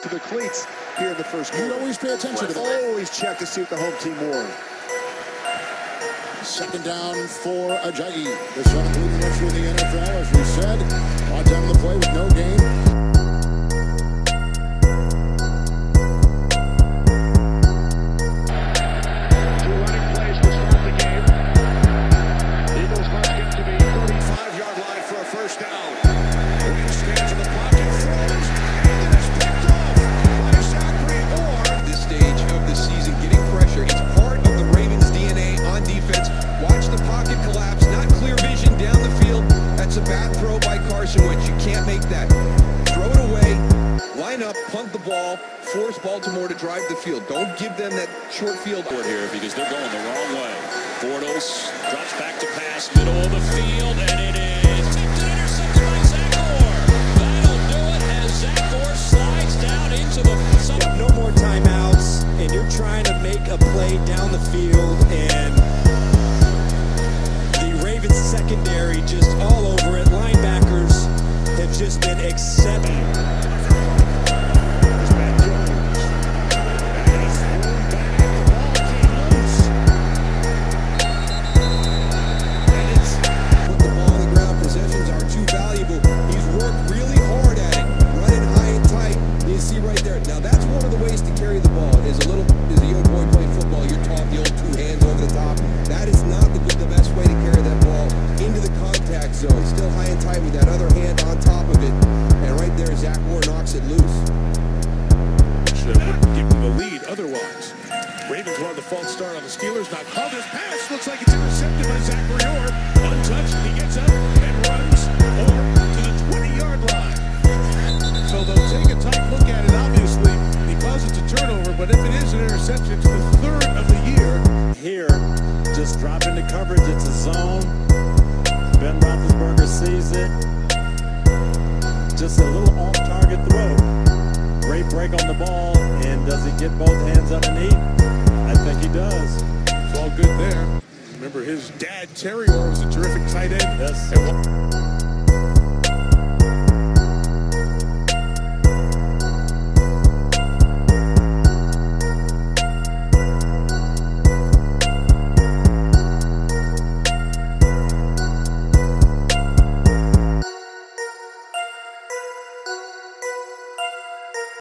their cleats here in the first quarter. You always pay attention to that. Always check to see if the home team won. Second down for Ajayi. The seventh leading rusher in the NFL, as we said. On time of the play with no gain. Punt the ball, force Baltimore to drive the field. Don't give them that short field here because they're going the wrong way. Bortles drops back to pass, middle of the field, and it is tipped and intercepted by Zach Orr. That'll do it as Zach Orr slides down into the... You have no more timeouts, and you're trying to make a play down the field, and the Ravens secondary just all over it. Linebackers have just been exceptional. Zone. Still high and tight with that other hand on top of it. And right there, Zach Orr knocks it loose. Should have given them the lead otherwise. Ravens wanted the false start on the Steelers. Not called. This pass looks like it's intercepted by Zachary Orr. Untouched. He gets up and runs Orr to the 20-yard line. So they'll take a tight look at it, obviously, because it's a turnover. But if it is an interception, it's the third of the year. Here, just drop into coverage. It's a zone. Ben Roethlisberger sees it. Just a little off-target throw. Great break on the ball, and does he get both hands underneath? I think he does. It's all good there. Remember, his dad, Terry Orr, was a terrific tight end. Yes.